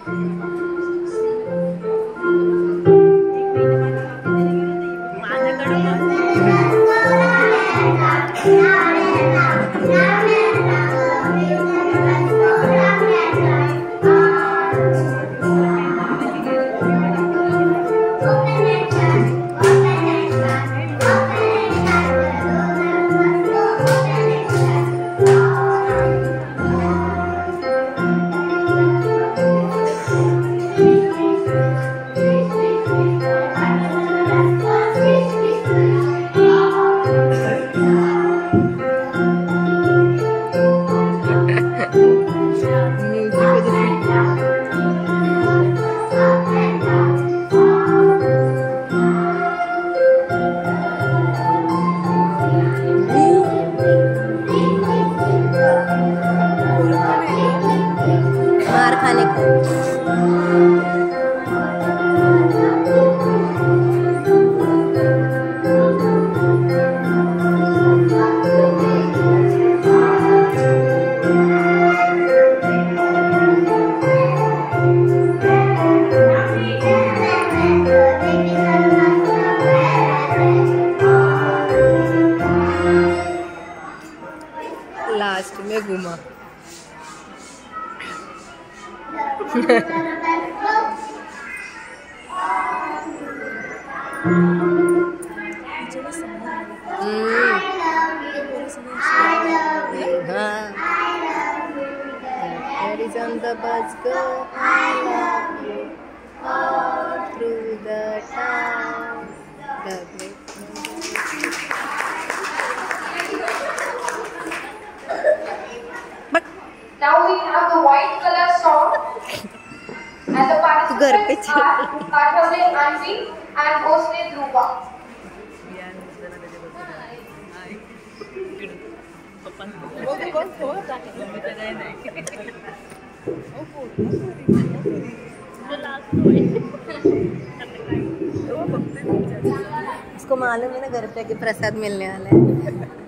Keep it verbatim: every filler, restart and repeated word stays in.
Last में घुमा। On the bus go, I love you all through the town. The great now we have the white color song and the participants are Kathavne Anvi and Osne Dhruva. उसको मालूम है ना घर पे कि प्रसाद मिलने वाला है।